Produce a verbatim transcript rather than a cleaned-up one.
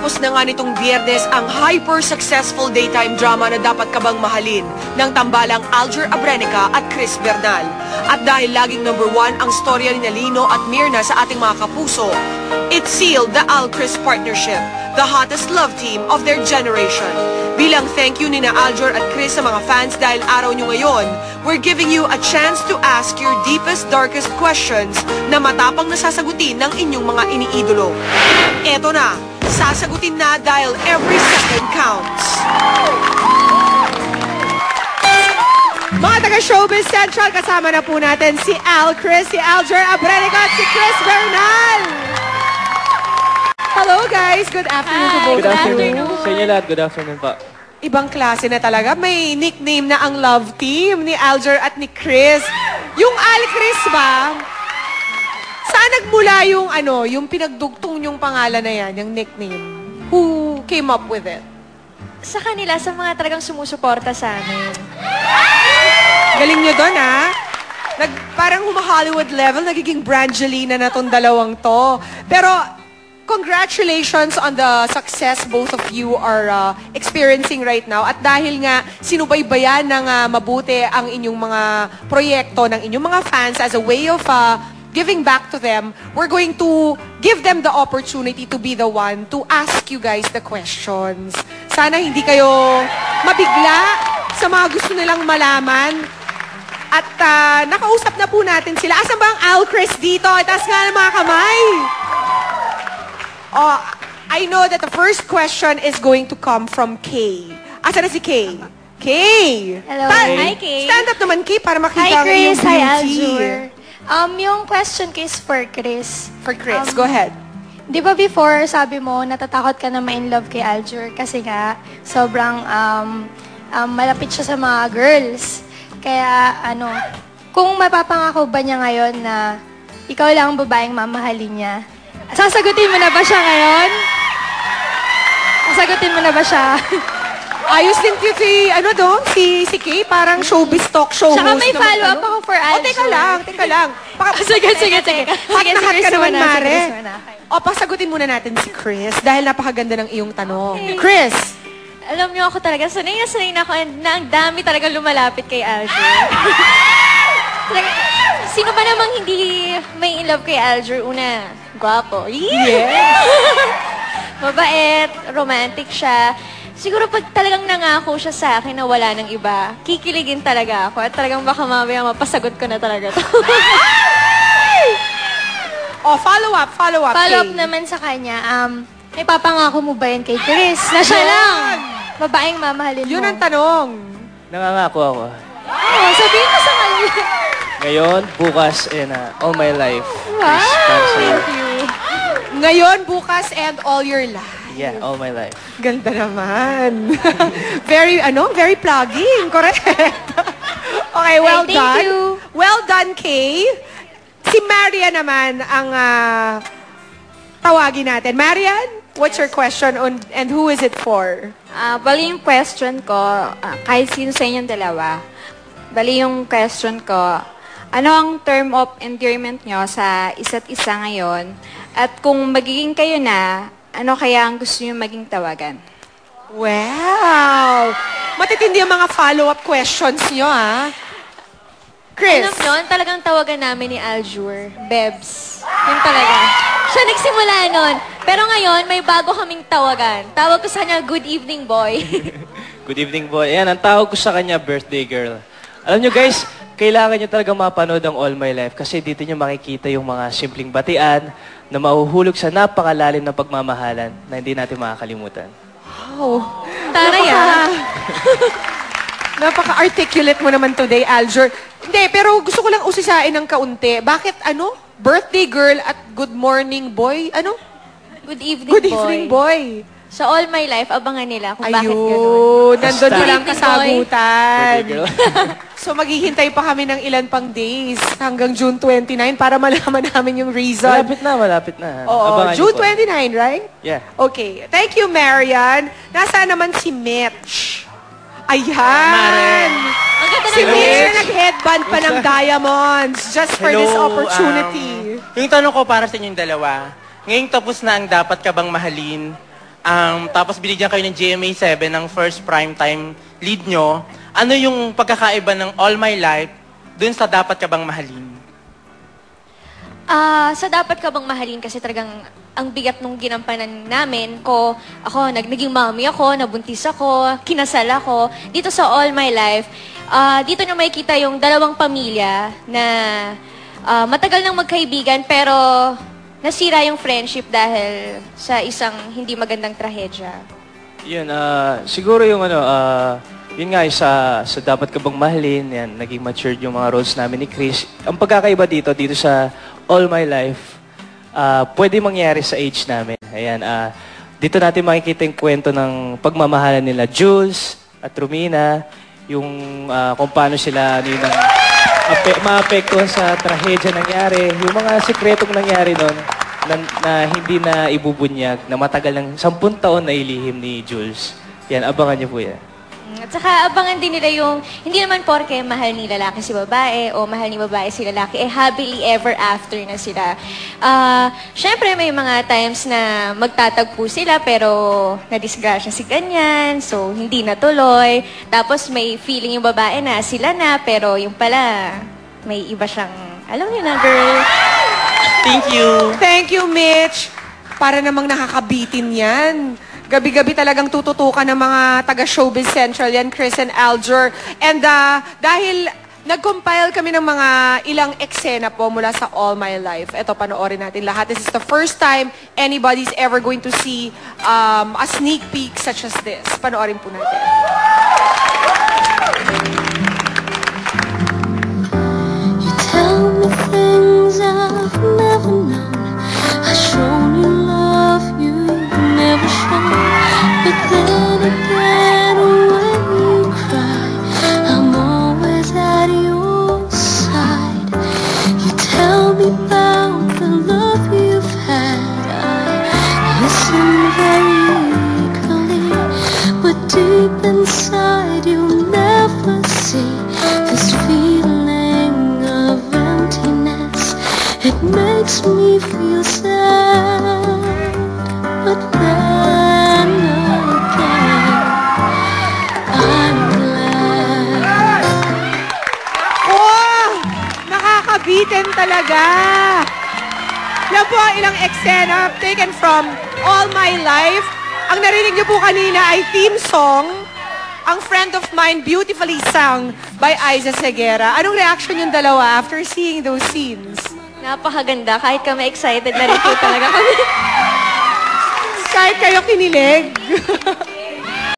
Natapos na nga nitong Biyernes ang hyper-successful daytime drama na Dapat Ka Bang Mahalin ng tambalang Alger Abrenica at Chris Bernal. At dahil laging number one ang storya ni Lino at Myrna sa ating mga kapuso, it sealed the Al-Chris partnership, the hottest love team of their generation. Bilang thank you ni na Alger at Chris sa mga fans dahil araw nyo ngayon, we're giving you a chance to ask your deepest, darkest questions na matapang nasasagutin ng inyong mga iniidolo. Eto na, sasagutin na dahil every second counts. Mga taga-Showbiz Central, kasama na po natin si Al Chris, si Alger Abrenica at si Chris Bernal. Hello guys, good afternoon to both. Good afternoon. Sa inyo lahat, good afternoon pa. Ibang klase na talaga. May nickname na ang love team ni Alger at ni Chris. Yung Al Chris ba? Saan nagmula yung ano, yung pinagdugtong yung pangalan na yan, yung nickname? Who came up with it? Sa kanila, sa mga talagang sumusuporta sa amin. Galing nyo doon, ha? Nag, parang huma-Hollywood level, nagiging Brangelina na tong dalawang to. Pero, congratulations on the success both of you are uh, experiencing right now. At dahil nga sinubaybayan ng uh, mabuti ang inyong mga proyekto ng inyong mga fans as a way of uh, giving back to them, we're going to give them the opportunity to be the one to ask you guys the questions. Sana hindi kayo mabigla sa mga gusto nilang malaman. At uh, nakausap na po natin sila. Asan ba ang Al Chris dito? Itaas nga ng mga kamay. Oh, I know that the first question is going to come from Kay. Asan na si Kay? Kay! Hello. Ta- Hi, Kay. Stand up naman, Kay, para makita Hi, ang iyong Chris. Hi, beauty. Alger. Um, yung question ko is for Chris. For Chris, Um, go ahead. Di ba before, sabi mo, natatakot ka na ma-in love kay Alger kasi nga, sobrang um, um, malapit siya sa mga girls. Kaya, ano, kung mapapangako ba niya ngayon na ikaw lang ang babaeng mamahalin niya, sasagutin mo na ba siya ngayon? Sasagutin mo na ba siya? Ayos din cute si, ano do, si, si Kay, parang showbiz talk show Saka host may naman, follow-up ano? ako for Oh, Alger. teka lang, teka lang. Paka, Sige, sige, sige. Hot Sige, na si hot Chris ka naman, muna, si Mare. Chris muna. O, pasagutin muna natin si Chris dahil napakaganda ng iyong tanong. Chris! Alam niyo ako talaga, sanay na sanay na ako and na ang dami talaga lumalapit kay Alger. Talaga, sino ba namang hindi may in love kay Alger? Una, gwapo. Yes! Mabait, romantic siya. Siguro pag talagang nangako siya sa akin na wala ng iba, kikiligin talaga ako at talagang baka mamaya mapasagot ko na talaga to. O, follow up, follow up, Follow up Kay. naman sa kanya, um, may papangako mo ba yan kay Chris? Na siya lang, babaeng mamahalin mo. Yun ang tanong. Nangangako ako. Oh, sabihin mo sa kanya. Ngayon, bukas, and uh, all my life. Wow! Para sa'yo. Thank you. Ngayon, bukas, and all your life. Yeah, all my life. Ganda naman. Very, ano, very plugging. Correct. Okay, well Thank done. you. Well done, Kay. Si Maria naman ang ah, tawagin natin. Marian, what's your question on, and who is it for? Ah, bali yung question ko, ah, kahit sino sa inyong dalawa, bali yung question ko, ano ang term of endearment nyo sa isa't isa ngayon? At kung magiging kayo na, ano kaya ang gusto nyo maging tawagan? Wow! Matitindi ang mga follow-up questions nyo, ah. Chris. Alam nyo, talagang tawagan namin ni Alger, Bebs. Yun talaga. Siya nagsimula nun. Pero ngayon, may bago kaming tawagan. Tawag ko sa kanya, good evening, boy. Good evening, boy. Ayan, ang tawag ko sa kanya, birthday girl. Alam nyo, guys, kailangan nyo talaga mapanood ang All My Life kasi dito nyo makikita yung mga simpleng batian na mahuhulog sa napakalalim na pagmamahalan na hindi natin makakalimutan. Wow. Taray, ah. Napaka-articulate mo naman today, Alger. Hindi, pero gusto ko lang usisain ng kaunti. Bakit, ano? Birthday girl at good morning boy? Ano? Good evening, Good boy. evening, boy. Sa All My Life, abangan nila kung bakit gano'n. Ayun, nandun pa lang Basta. kasagutan. Birthday girl. So, maghihintay pa kami ng ilan pang days hanggang June twenty-nine para malaman namin yung reason. Malapit na, malapit na. Oo, Abangan nyo June po. twenty-nine, right? Yeah. Okay. Thank you, Marian. Nasaan naman si Mitch? Ayan. Ang ganda Si ng Mitch na nag-headband pa ng diamonds just for this opportunity. Um, yung tanong ko para sa inyong dalawa, ngayong tapos na ang Dapat Ka Bang Mahalin, Um, tapos binigyan kayo ng G M A seven ng first primetime lead nyo. Ano yung pagkakaiba ng All My Life dun sa Dapat Ka Bang Mahalin? Ah, sa Dapat Ka Bang Mahalin kasi talagang ang bigat nung ginampanan namin ko. Ako, nag naging mommy ako, nabuntis ako, kinasal ako. Dito sa All My Life, ah, dito nyo makikita yung dalawang pamilya na ah, matagal nang magkaibigan pero nasira yung friendship dahil sa isang hindi magandang trahedya. Yun, ah, siguro yung ano, ah, yun nga, yung sa, sa Dapat Ka Bang Mahalin, yan, naging matured yung mga roles namin ni Chris. Ang pagkakaiba dito, dito sa All My Life, ah, pwede mangyari sa age namin. Ayan, ah, dito natin makikita yung kwento ng pagmamahalan nila Jules at Romina, yung ah, kung paano sila, ano yun, ang ape- maapektuhan sa trahedya nangyari, yung mga sikretong nangyari doon, na, na hindi na ibubunyag, na matagal ng sampung taon na ilihim ni Jules. Yan, abangan niyo po yan. At saka abangan din nila yung, hindi naman porke mahal ni lalaki si babae o mahal ni babae si lalaki, eh happily ever after na sila. Ah, Siyempre may mga times na magtatagpo sila pero na-disgrasya si ganyan, so hindi natuloy. Tapos may feeling yung babae na sila na, pero yung pala may iba siyang, alam niyo na girl. Thank you. Thank you, Mitch. Para namang nakakabitin yan. Gabi-gabi talagang tututukan ng mga taga-Showbiz Central yan, Chris and Aljur. And uh, dahil nag-compile kami ng mga ilang eksena po mula sa All My Life. Ito, panoorin natin lahat. This is the first time anybody's ever going to see um, a sneak peek such as this. Panoorin po natin. You tell me things I've never known. I've shown you love you never shown. But then again, when you cry, I'm always at your side. You tell me about the love you've had. I listen very eagerly, but deep inside you'll never see this feeling of emptiness. It makes me feel sad, but then again, I'm glad. Oh! Nakakabitin talaga! Yan po ang ilang eksena taken from All My Life. Ang narinig niyo po kanina ay theme song, ang Friend of Mine, beautifully sung by Aiza Segura. Anong reaction yung dalawa after seeing those scenes? Napakaganda, kahit kami excited na rin po talaga kami. Kahit kayo kinilig.